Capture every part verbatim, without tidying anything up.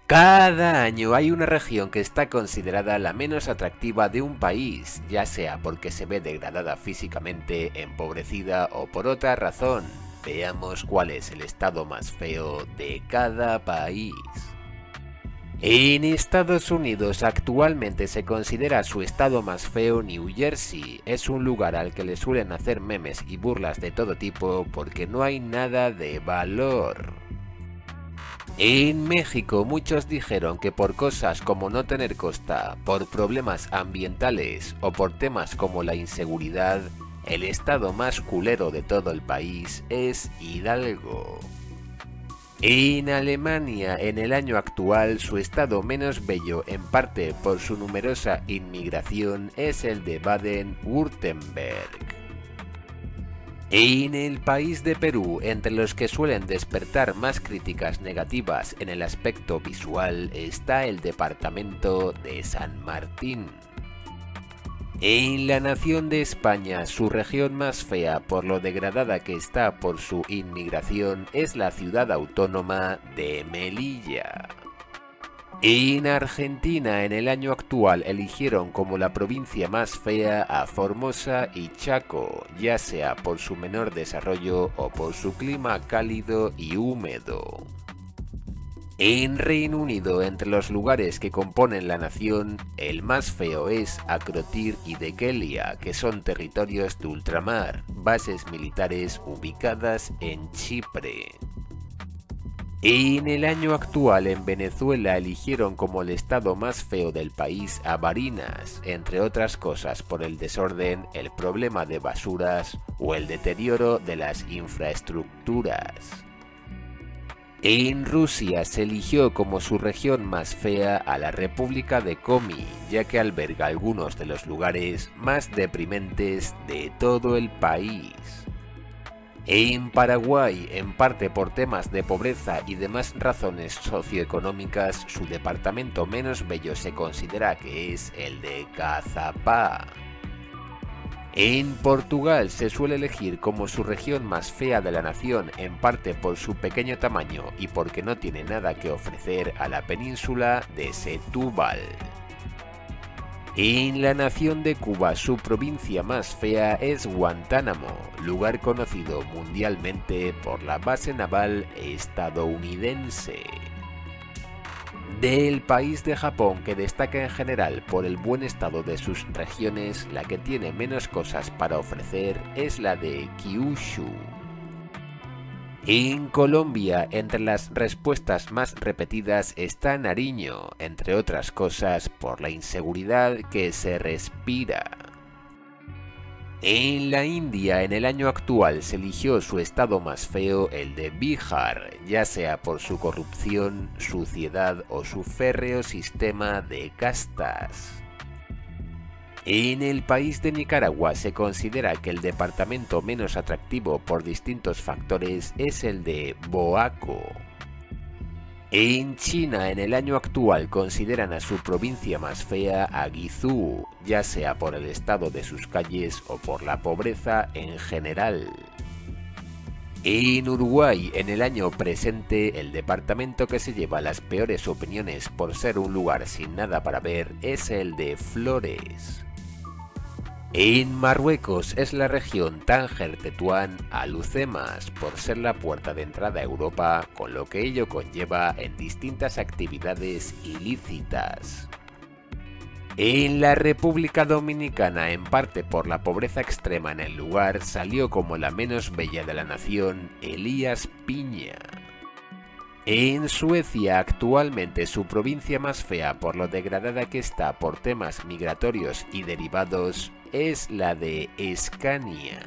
Cada año hay una región que está considerada la menos atractiva de un país, ya sea porque se ve degradada físicamente, empobrecida o por otra razón. Veamos cuál es el estado más feo de cada país. En Estados Unidos actualmente se considera su estado más feo New Jersey. Es un lugar al que le suelen hacer memes y burlas de todo tipo porque no hay nada de valor. En México muchos dijeron que por cosas como no tener costa, por problemas ambientales o por temas como la inseguridad, el estado más culero de todo el país es Hidalgo. En Alemania, en el año actual, su estado menos bello, en parte por su numerosa inmigración, es el de Baden-Württemberg. En el país de Perú, entre los que suelen despertar más críticas negativas en el aspecto visual, está el departamento de San Martín. En la nación de España, su región más fea por lo degradada que está por su inmigración es la ciudad autónoma de Melilla. En Argentina, en el año actual, eligieron como la provincia más fea a Formosa y Chaco, ya sea por su menor desarrollo o por su clima cálido y húmedo. En Reino Unido, entre los lugares que componen la nación, el más feo es Akrotiri y Dhekelia, que son territorios de ultramar, bases militares ubicadas en Chipre. En el año actual en Venezuela eligieron como el estado más feo del país a Barinas, entre otras cosas por el desorden, el problema de basuras o el deterioro de las infraestructuras. En Rusia se eligió como su región más fea a la República de Komi, ya que alberga algunos de los lugares más deprimentes de todo el país. En Paraguay, en parte por temas de pobreza y demás razones socioeconómicas, su departamento menos bello se considera que es el de Cazapá. En Portugal se suele elegir como su región más fea de la nación, en parte por su pequeño tamaño y porque no tiene nada que ofrecer a la península de Setúbal. En la nación de Cuba, su provincia más fea es Guantánamo, lugar conocido mundialmente por la base naval estadounidense. Del país de Japón, que destaca en general por el buen estado de sus regiones, la que tiene menos cosas para ofrecer es la de Kyushu. En Colombia, entre las respuestas más repetidas está Nariño, entre otras cosas por la inseguridad que se respira. En la India, en el año actual, se eligió su estado más feo, el de Bihar, ya sea por su corrupción, suciedad o su férreo sistema de castas. En el país de Nicaragua se considera que el departamento menos atractivo por distintos factores es el de Boaco. En China, en el año actual, consideran a su provincia más fea a Guizhou, ya sea por el estado de sus calles o por la pobreza en general. En Uruguay, en el año presente, el departamento que se lleva las peores opiniones por ser un lugar sin nada para ver es el de Flores. En Marruecos es la región Tánger-Tetuán Alhucemas, por ser la puerta de entrada a Europa, con lo que ello conlleva en distintas actividades ilícitas. En la República Dominicana, en parte por la pobreza extrema en el lugar, salió como la menos bella de la nación Elías Piña. En Suecia, actualmente su provincia más fea por lo degradada que está por temas migratorios y derivados es la de Escania.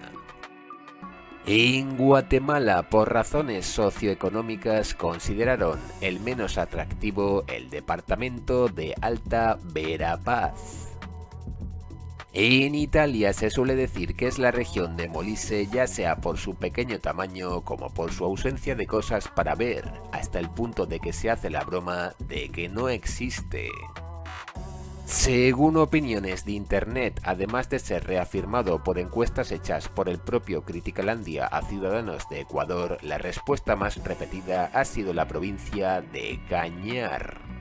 En Guatemala, por razones socioeconómicas, consideraron el menos atractivo el departamento de Alta Verapaz. En Italia se suele decir que es la región de Molise, ya sea por su pequeño tamaño como por su ausencia de cosas para ver, hasta el punto de que se hace la broma de que no existe. Según opiniones de internet, además de ser reafirmado por encuestas hechas por el propio Criticalandia a ciudadanos de Ecuador, la respuesta más repetida ha sido la provincia de Cañar.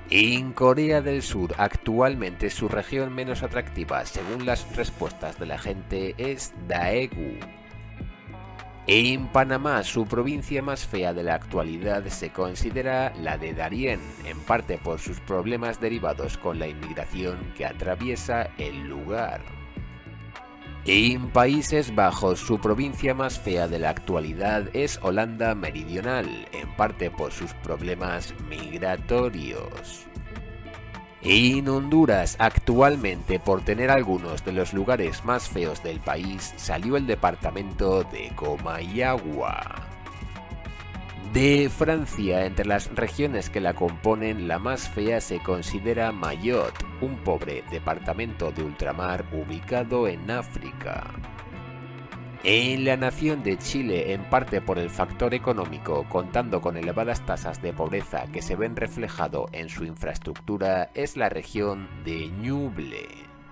En Corea del Sur, actualmente su región menos atractiva, según las respuestas de la gente, es Daegu. En Panamá, su provincia más fea de la actualidad se considera la de Darién, en parte por sus problemas derivados con la inmigración que atraviesa el lugar. En Países Bajos, su provincia más fea de la actualidad es Holanda Meridional, en parte por sus problemas migratorios. En Honduras, actualmente por tener algunos de los lugares más feos del país, salió el departamento de Comayagua. De Francia, entre las regiones que la componen, la más fea se considera Mayotte, un pobre departamento de ultramar ubicado en África. En la nación de Chile, en parte por el factor económico, contando con elevadas tasas de pobreza que se ven reflejado en su infraestructura, es la región de Ñuble.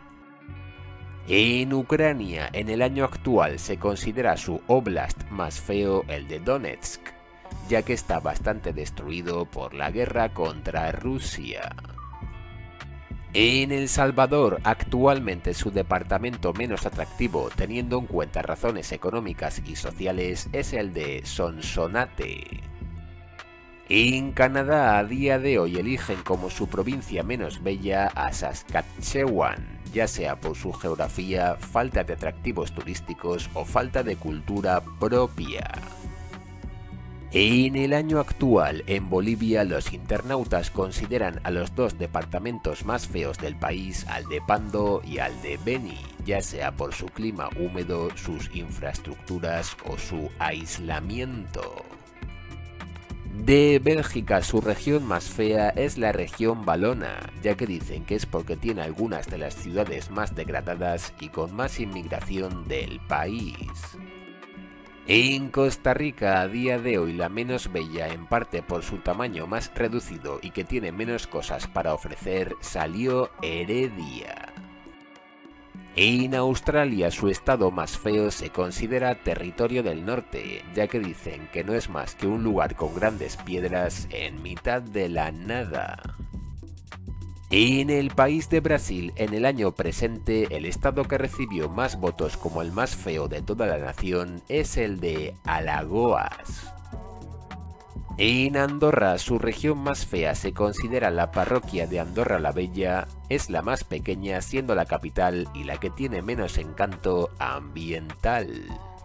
En Ucrania, en el año actual, se considera su óblast más feo el de Donetsk, ya que está bastante destruido por la guerra contra Rusia. En El Salvador, actualmente su departamento menos atractivo, teniendo en cuenta razones económicas y sociales, es el de Sonsonate. En Canadá, a día de hoy, eligen como su provincia menos bella a Saskatchewan, ya sea por su geografía, falta de atractivos turísticos o falta de cultura propia. En el año actual, en Bolivia, los internautas consideran a los dos departamentos más feos del país, al de Pando y al de Beni, ya sea por su clima húmedo, sus infraestructuras o su aislamiento. De Bélgica, su región más fea es la región valona, ya que dicen que es porque tiene algunas de las ciudades más degradadas y con más inmigración del país. En Costa Rica, a día de hoy, la menos bella, en parte por su tamaño más reducido y que tiene menos cosas para ofrecer, salió Heredia. En Australia, su estado más feo se considera Territorio del Norte, ya que dicen que no es más que un lugar con grandes piedras en mitad de la nada. En el país de Brasil, en el año presente, el estado que recibió más votos como el más feo de toda la nación es el de Alagoas. En Andorra, su región más fea se considera la parroquia de Andorra la Bella, es la más pequeña siendo la capital y la que tiene menos encanto ambiental.